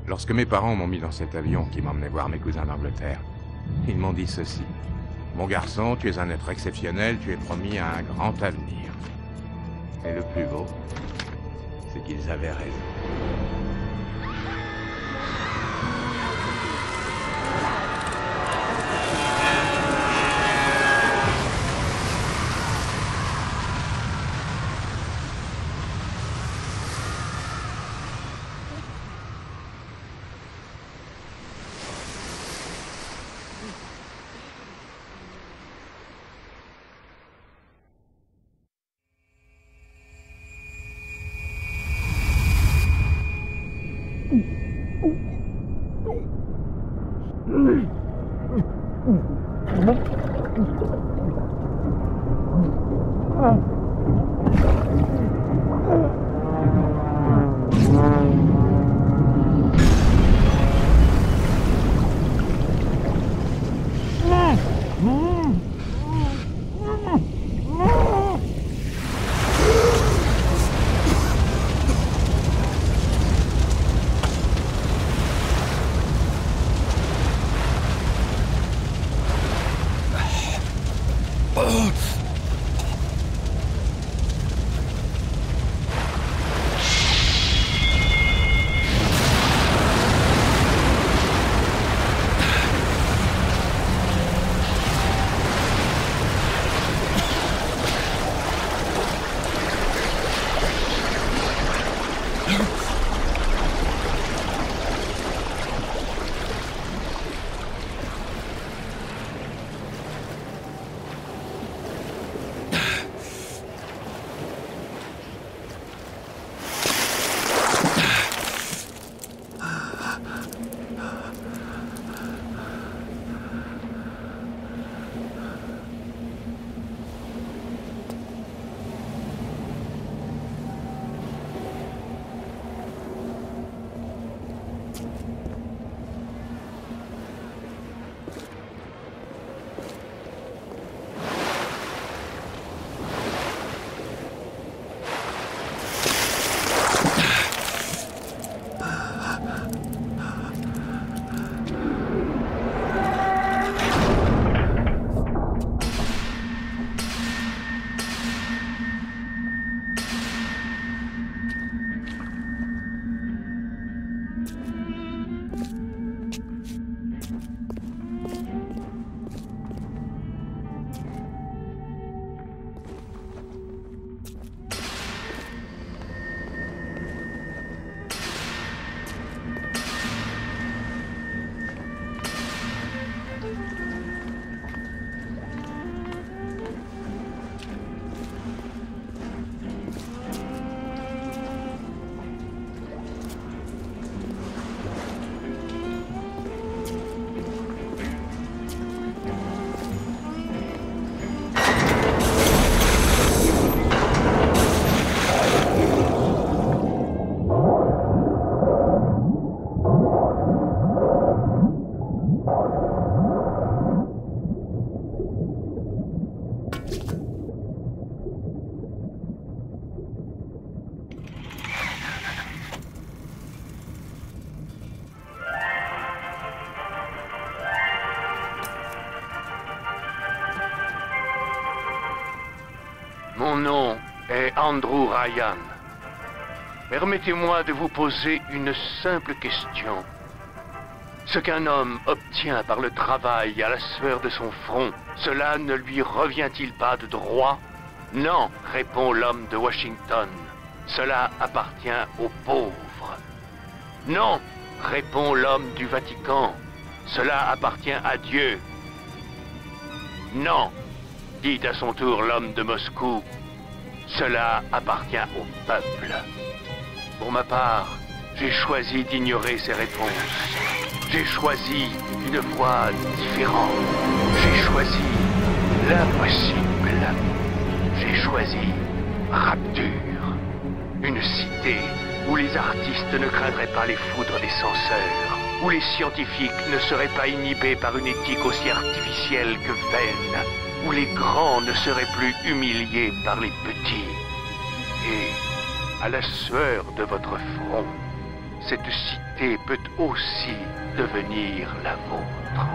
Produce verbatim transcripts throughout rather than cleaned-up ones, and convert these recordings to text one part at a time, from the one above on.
Lorsque mes parents m'ont mis dans cet avion qui m'emmenait voir mes cousins d'Angleterre, ils m'ont dit ceci. Mon garçon, tu es un être exceptionnel, tu es promis à un grand avenir. Et le plus beau, c'est qu'ils avaient raison. Mon nom est Andrew Ryan. Permettez-moi de vous poser une simple question. Ce qu'un homme obtient par le travail à la sueur de son front, cela ne lui revient-il pas de droit? Non, répond l'homme de Washington. Cela appartient aux pauvres. Non, répond l'homme du Vatican. Cela appartient à Dieu. Non, dit à son tour l'homme de Moscou. Cela appartient au peuple. Pour ma part, j'ai choisi d'ignorer ces réponses. J'ai choisi une voie différente. J'ai choisi l'impossible. J'ai choisi Rapture. Une cité où les artistes ne craindraient pas les foudres des censeurs, où les scientifiques ne seraient pas inhibés par une éthique aussi artificielle que vaine, où les grands ne seraient plus humiliés par les petits. Et, à la sueur de votre front, cette cité peut aussi devenir la vôtre.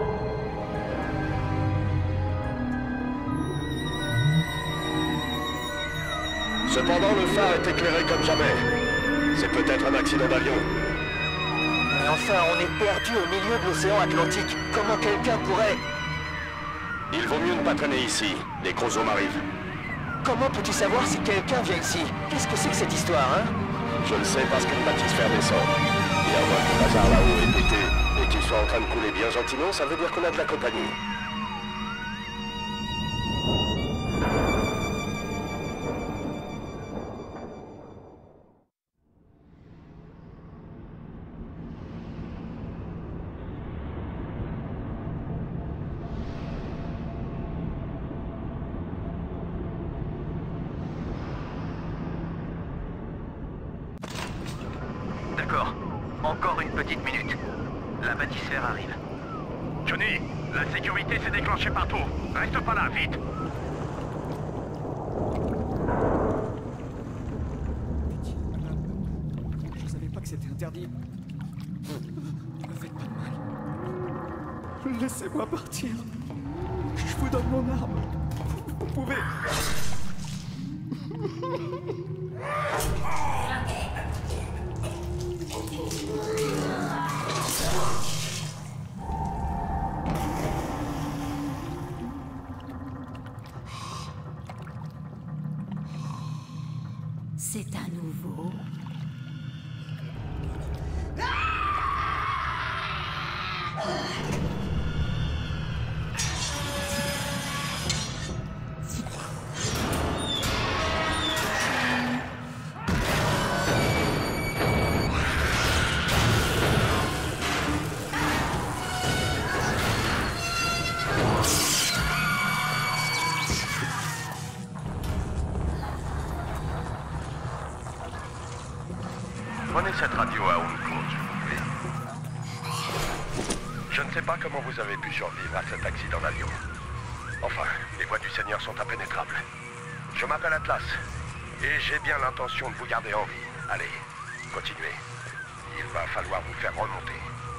Cependant, le phare est éclairé comme jamais. C'est peut-être un accident d'avion. Mais enfin, on est perdu au milieu de l'océan Atlantique. Comment quelqu'un pourrait... Il vaut mieux ne pas traîner ici. Les gros hommes arrivent. Comment peux-tu savoir si quelqu'un vient ici? Qu'est-ce que c'est que cette histoire, hein? Je le sais parce qu'une bâtisse descend. Et à moins que le hasard là-haut ait pété et qu'il soit en train de couler bien gentiment, ça veut dire qu'on a de la compagnie. D'accord. Encore une petite minute. La bâtisseur arrive. Johnny, la sécurité s'est déclenchée partout. Reste pas là, vite. Je savais pas que c'était interdit. Ne me faites pas de mal. Laissez-moi partir. Je vous donne mon arme. Vous pouvez... C'est un nouveau. Prenez cette radio à haute course, s'il vous plaît. Je ne sais pas comment vous avez pu survivre à cet accident d'avion. Enfin, les voies du Seigneur sont impénétrables. Je m'appelle Atlas, et j'ai bien l'intention de vous garder en vie. Allez, continuez. Il va falloir vous faire remonter.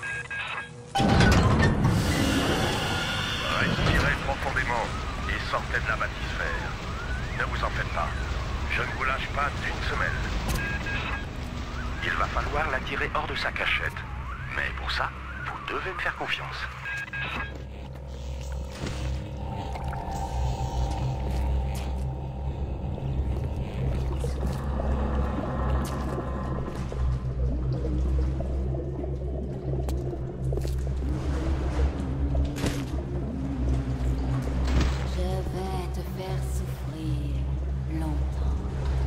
Respirez profondément et sortez de la bâtisphère. Ne vous en faites pas. Je ne vous lâche pas d'une semelle. Il va falloir la tirer hors de sa cachette. Mais pour ça, vous devez me faire confiance. Je vais te faire souffrir longtemps.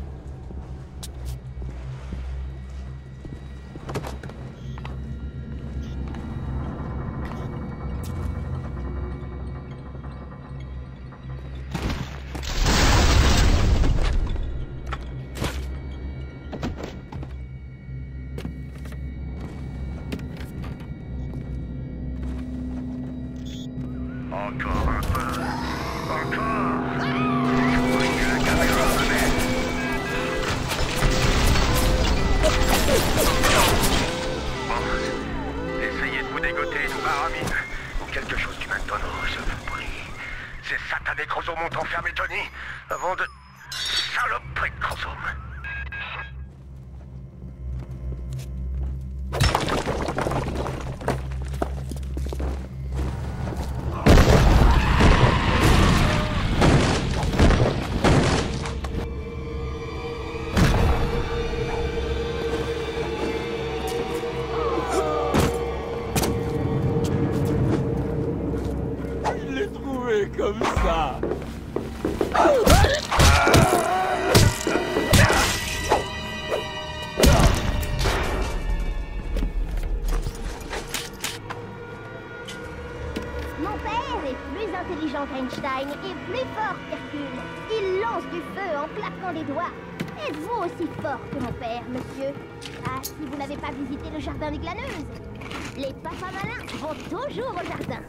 Encore un peu. Encore. Oui, la caméra revenait. Bon, essayez de vous dégoter une baramine ou quelque chose du même tonneau, je vous prie. Ces satanés chromosomes ont enfermé Johnny avant de... Saloperie de chromosomes. Comme ça. Mon père est plus intelligent qu'Einstein et plus fort qu'Hercule. Il lance du feu en claquant des doigts. Êtes-vous aussi fort que mon père, monsieur? Ah, si vous n'avez pas visité le jardin des glaneuses. Les papas malins vont toujours au jardin.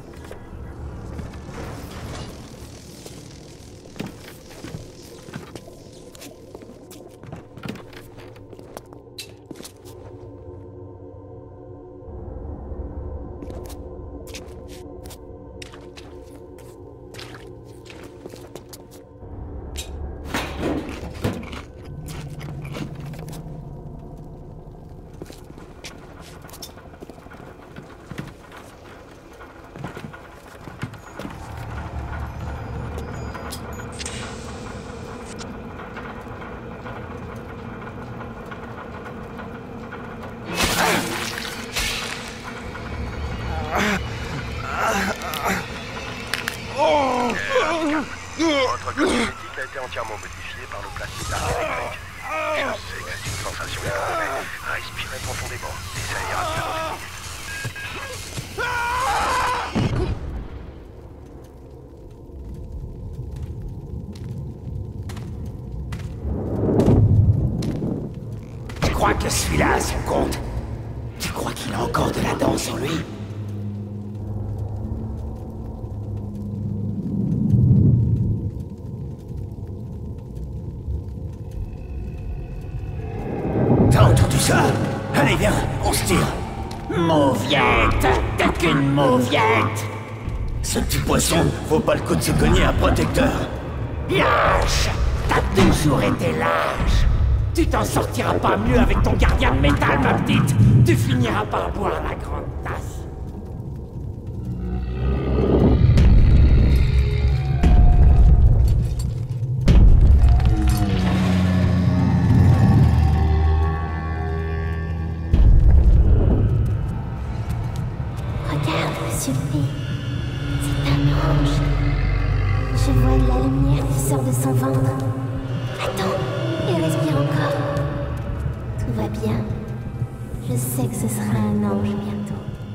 Votre code génétique a été entièrement modifié par le plasmide électrique. Je sais que c'est une sensation étrange, mais respirez profondément et ça ira mieux dans une minute. Tu crois que celui-là a son compte? Tu crois qu'il a encore de la danse en lui? T'as entendu ça? Allez, viens, on se tire. Mauviette, t'es qu'une mauviette. Ce petit poisson vaut pas le coup de se cogner un protecteur. Lâche, t'as toujours été lâche. Tu t'en sortiras pas mieux avec ton gardien de métal, ma petite. Tu finiras par boire la grande tasse. Regarde, monsieur le P. C'est un ange. Je vois de la lumière qui sort de son ventre. Attends, il respire encore. Tout va bien. Je sais que ce sera un ange bientôt.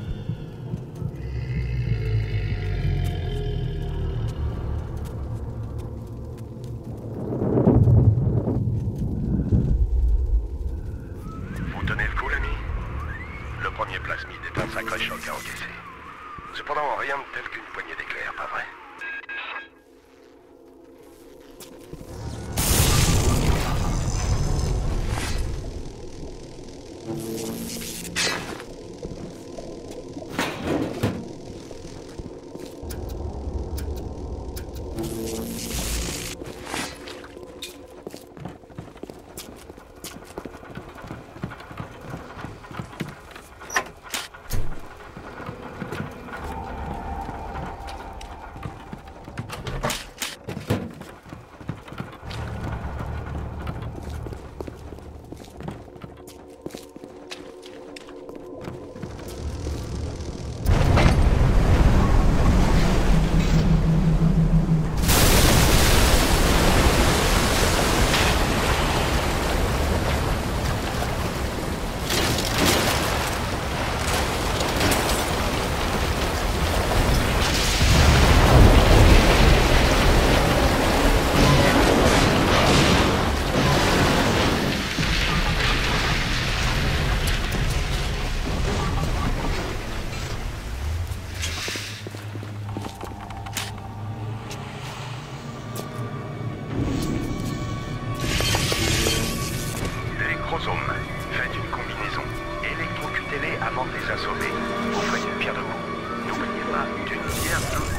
Vous tenez le coup, l'ami? Le premier plasmide est un sacré choc à encaisser. Cependant, rien de tel qu'une poignée d'éclairs, pas vrai? Faites une combinaison. Électrocutez-les avant de les assommer. Vous faites une pierre de coups. N'oubliez pas, d'une pierre de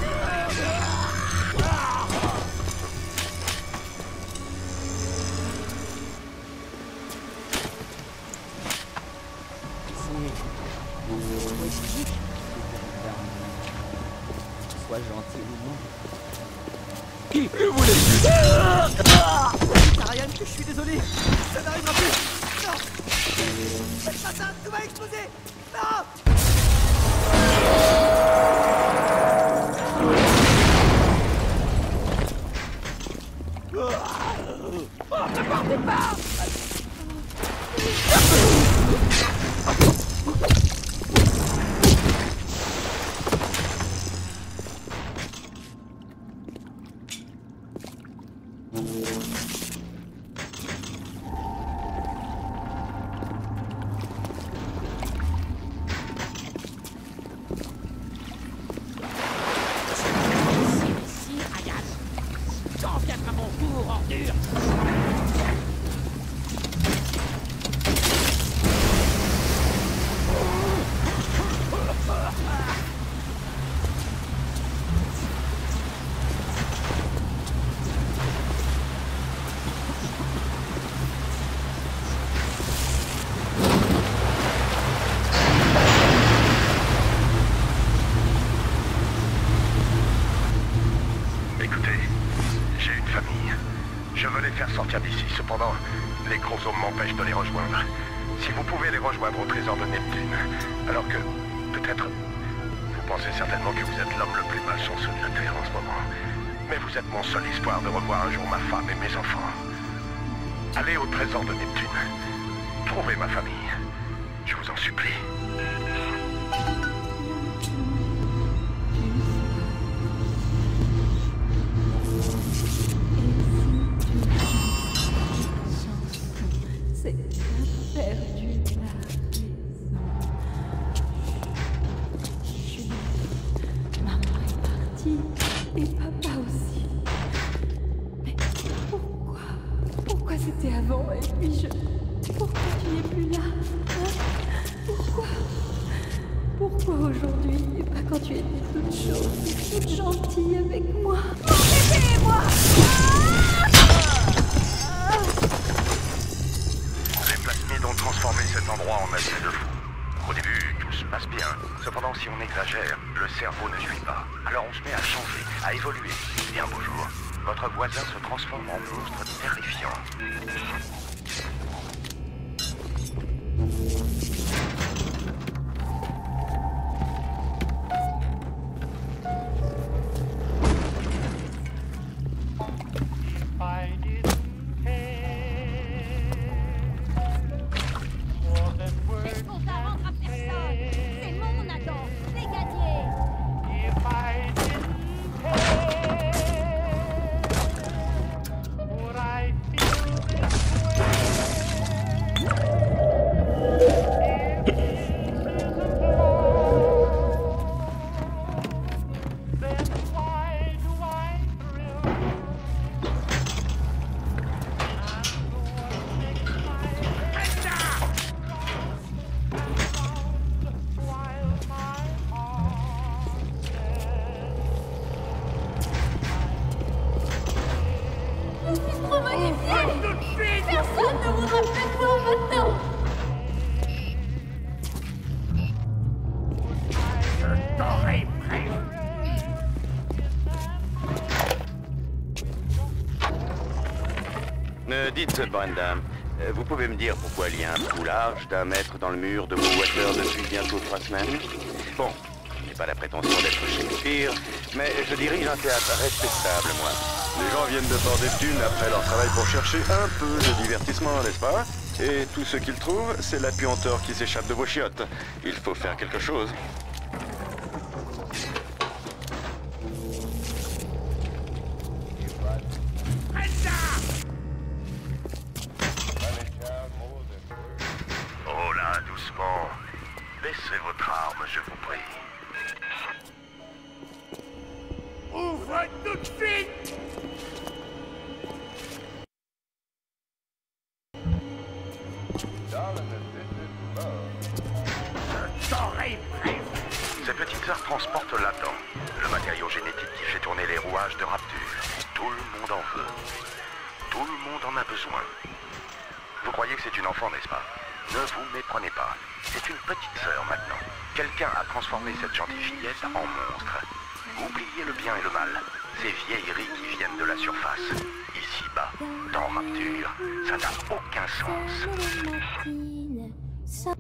Sois gentil ou non. Qui voulez-vous? T'as rien que je suis désolé. Ça n'arrivera plus. Non. Faites pas ça, tout va exploser. Non. Ne partez pas. Je veux les faire sortir d'ici. Cependant, les chromosomes m'empêchent de les rejoindre. Si vous pouvez les rejoindre au trésor de Neptune, alors que, peut-être, vous pensez certainement que vous êtes l'homme le plus malchanceux de la Terre en ce moment. Mais vous êtes mon seul espoir de revoir un jour ma femme et mes enfants. Allez au trésor de Neptune. Trouvez ma famille. Je vous en supplie. C'est qu'un perdu la raison. Chut. Maman est partie et papa aussi. Mais pourquoi? Pourquoi c'était avant et puis je... Pourquoi tu n'es plus là? Hein? Pourquoi? Pourquoi aujourd'hui et pas quand tu étais toute chaude, toute gentille avec moi? Arrêtez-moi! Les plasmides ont transformé cet endroit en asile de fous. Au début, tout se passe bien. Cependant, si on exagère, le cerveau ne suit pas. Alors on se met à changer, à évoluer. Et un beau jour, votre voisin se transforme en monstre terrifiant. Me dites, Brenda, vous pouvez me dire pourquoi il y a un trou large d'un mètre dans le mur de vos water depuis bientôt trois semaines? Bon, je n'ai pas la prétention d'être Shakespeare, mais je dirige un théâtre respectable, moi. Les gens viennent de Port Neptune après leur travail pour chercher un peu de divertissement, n'est-ce pas? Et tout ce qu'ils trouvent, c'est la puanteur qui s'échappe de vos chiottes. Il faut faire quelque chose. Oh là, doucement. Baissez votre arme, je vous prie. Ouvre tout de suite! Ces petites heures transportent l'Adam, le matériau génétique qui fait tourner les rouages de Rapture. Tout le monde en veut. Tout le monde en a besoin. Vous croyez que c'est une enfant, n'est-ce pas? Ne vous méprenez pas. C'est une petite sœur maintenant. Quelqu'un a transformé cette gentille fillette en monstre. Oubliez le bien et le mal. Ces vieilleries qui viennent de la surface. Ici-bas, dans Rapture, ça n'a aucun sens.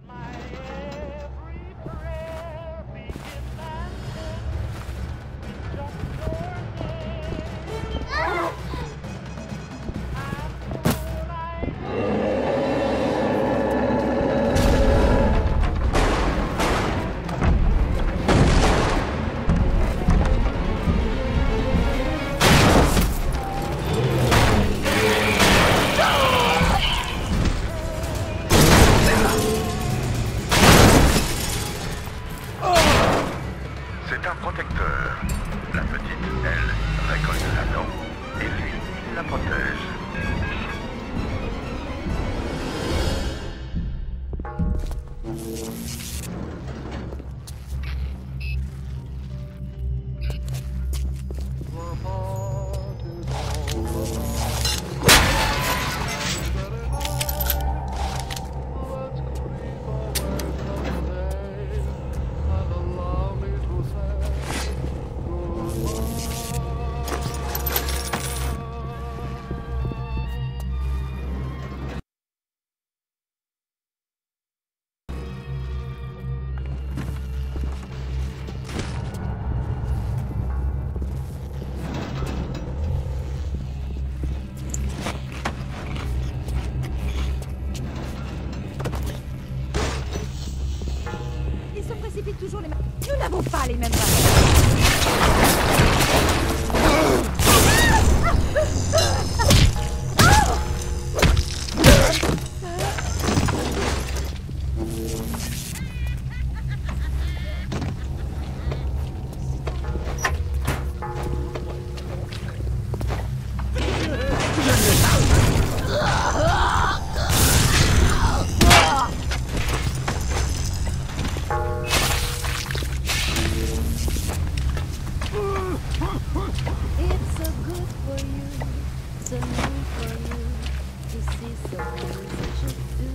It's so good for you, so new for you to see someone such a do.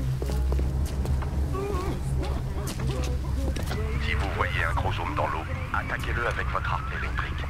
Si vous voyez un gros zoom dans l'eau, attaquez-le avec votre arc électrique.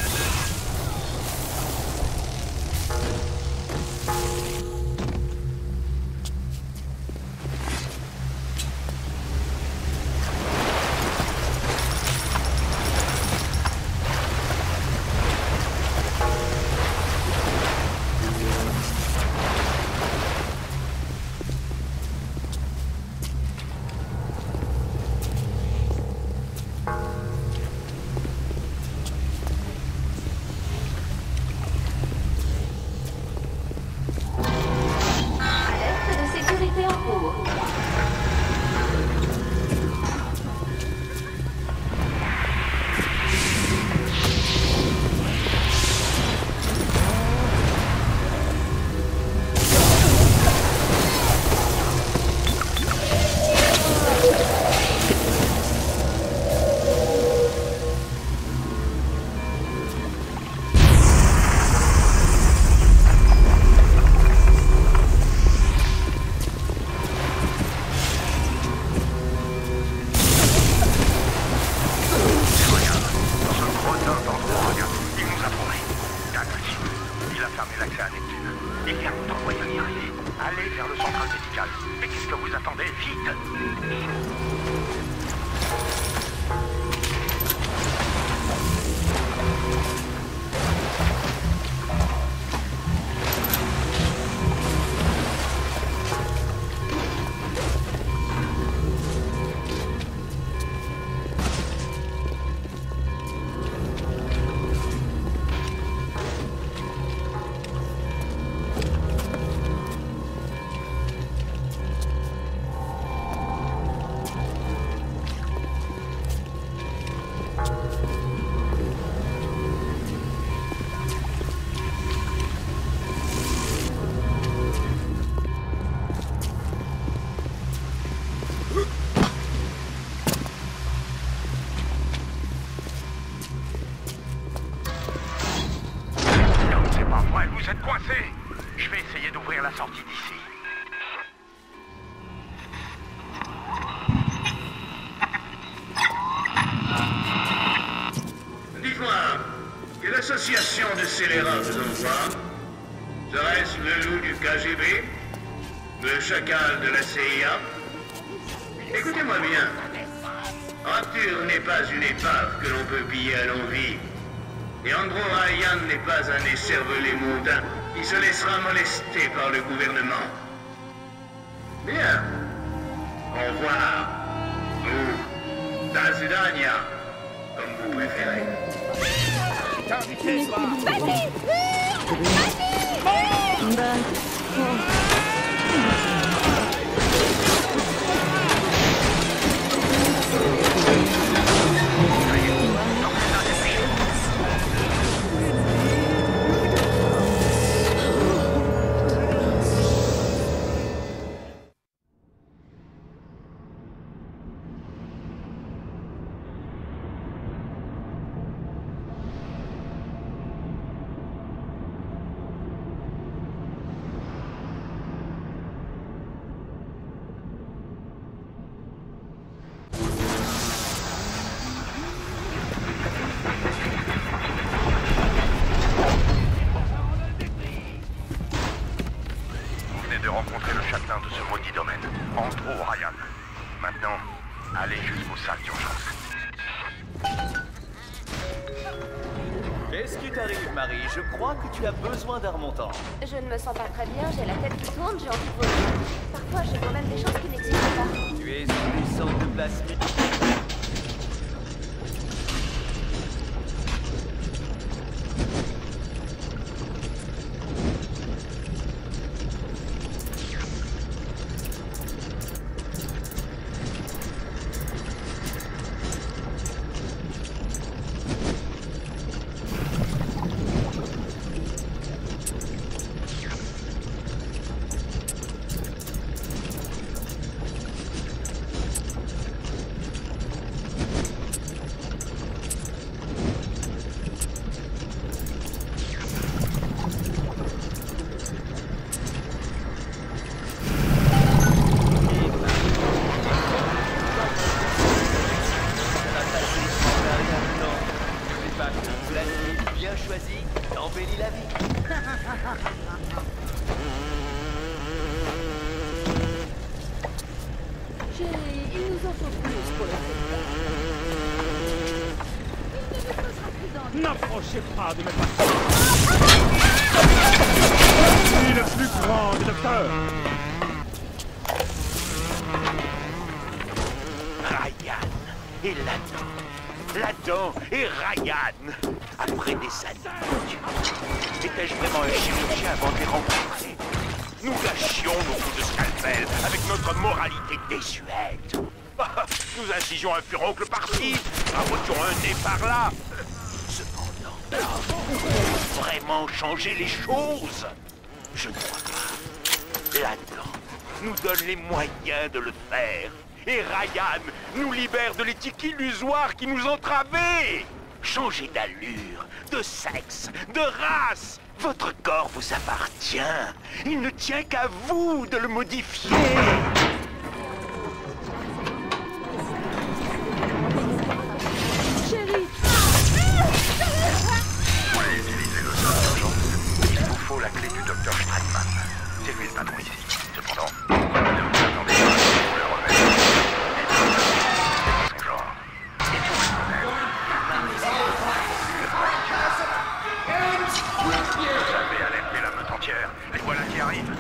L'association de scélérats faisant quoi? Serait-ce le loup du K G B? Le chacal de la C I A? Écoutez-moi bien. Rapture n'est pas une épave que l'on peut piller à l'envie. Et Andrew Ryan n'est pas un écervelé mondain qui se laissera molester par le gouvernement. Bien. Au revoir. Ou das vidania, comme vous préférez. Vas-y! Je crois que tu as besoin d'un remontant. Je ne me sens pas très bien, j'ai la tête qui tourne, j'ai envie de vomir. Parfois, je vois même des choses qui n'existent pas. Tu es une sorte de plastique. Plasmide bien choisi, embellit la vie. Chérie, il nous en faut plus pour la fête. Il ne nous causera plus d'envie. N'approchez pas de mes patients. Je suis le plus grand des docteurs. Ryan et Ladan. Ladan et Ryan. Après des années, étais-je vraiment un chirurgien avant de les rencontrer? Nous gâchions nos coups de scalpel avec notre moralité désuète. Nous incisions un furoncle par-ci, rabotions un nez par-là. Cependant, pouvons-nous vraiment changer les choses? Je ne crois pas. Ladan nous donne les moyens de le faire. Et Ryan nous libère de l'éthique illusoire qui nous entravait. Changez d'allure, de sexe, de race. Votre corps vous appartient. Il ne tient qu'à vous de le modifier. Chérie. Pour utiliser le sort d'urgence, il vous faut la clé du docteur Steinman. C'est lui le patron ici. Cependant, ne vous attendez pas pour le remettre. C'est pas son genre. Et tout personnel. Vous avez alerté la meute entière. Les voilà qui arrivent.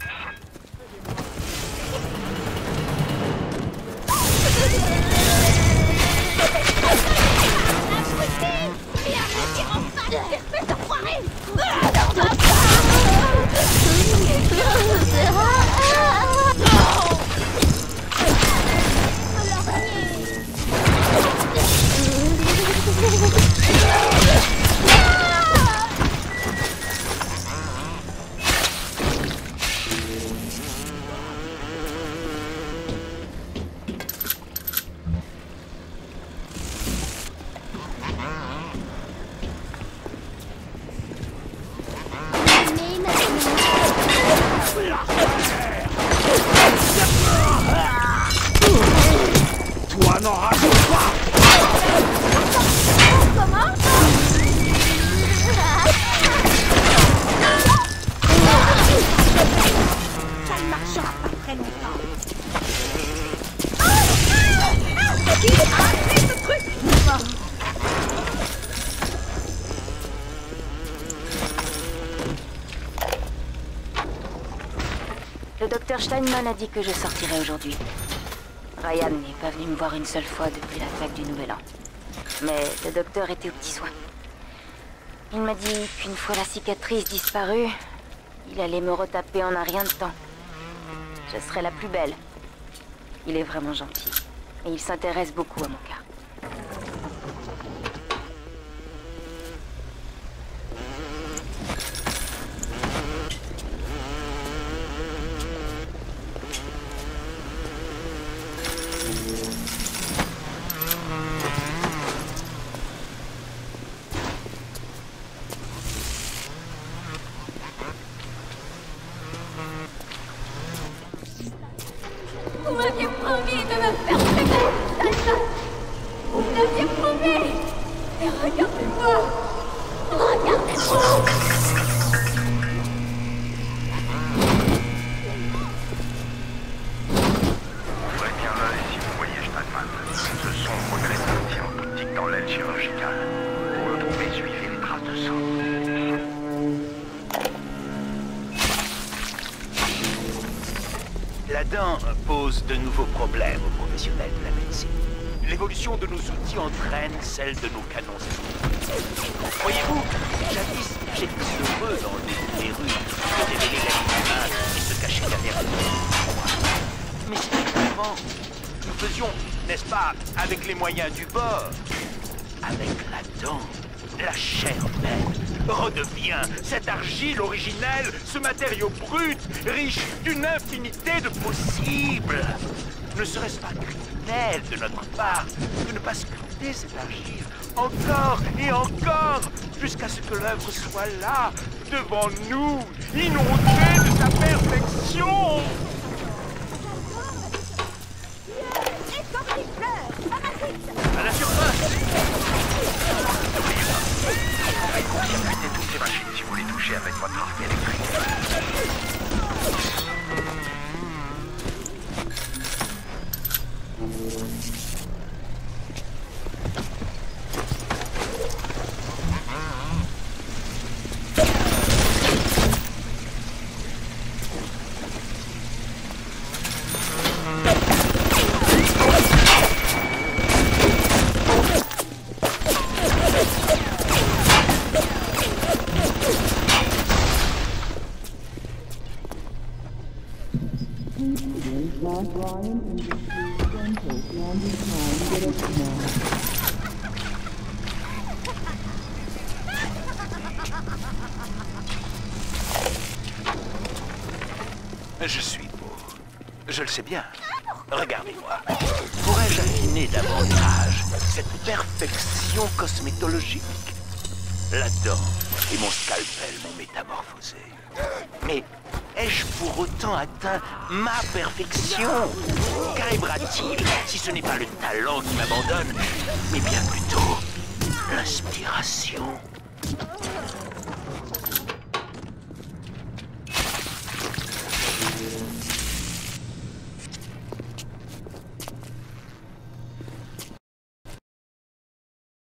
Toi n'en rajoute pas. Comment? Ça ne marchera pas très longtemps. C'est qui? Arrêtez ce truc! Le docteur Steinman a dit que je sortirais aujourd'hui. Ryan n'est pas venu me voir une seule fois depuis l'attaque du Nouvel An. Mais le docteur était aux petits soins. Il m'a dit qu'une fois la cicatrice disparue, il allait me retaper en un rien de temps. Je serai la plus belle. Il est vraiment gentil. Et il s'intéresse beaucoup à mon cas. Vous m'aviez promis de me faire traiter, Steinman. Vous me l'aviez promis. Et regardez-moi. Regardez-moi. Ouvrez bien l'œil si vous voyez Steinman. Ce sombre grès en optique dans l'aile chirurgicale. Pour le trouver, suivez les traces de sang. La dent pose de nouveaux problèmes aux professionnels de la médecine. L'évolution de nos outils entraîne celle de nos canons. Voyez-vous, jadis, j'étais heureux d'enlever une verrue, de révéler l'être humain et se cacher derrière le. Mais c'était avant. Nous faisions, n'est-ce pas, avec les moyens du bord. Avec la dent, la chair même redevient cette argile originelle, ce matériau brut, riche d'une infinité de possibles. Ne serait-ce pas criminel de notre part de ne pas sculpter cette argile encore et encore jusqu'à ce que l'œuvre soit là, devant nous, inondée de sa perfection. À la surface. arrêtez toutes ces machines si vous les touchez avec votre arme électrique. Je suis beau. Je le sais bien. Regardez-moi. Pourrais-je affiner davantage cette perfection cosmétologique? La dent et mon scalpel m'ont métamorphosé. Mais ai-je pour autant atteint ma perfection? Qu'arrivera-t-il si ce n'est pas le talent qui m'abandonne, mais bien plutôt l'inspiration?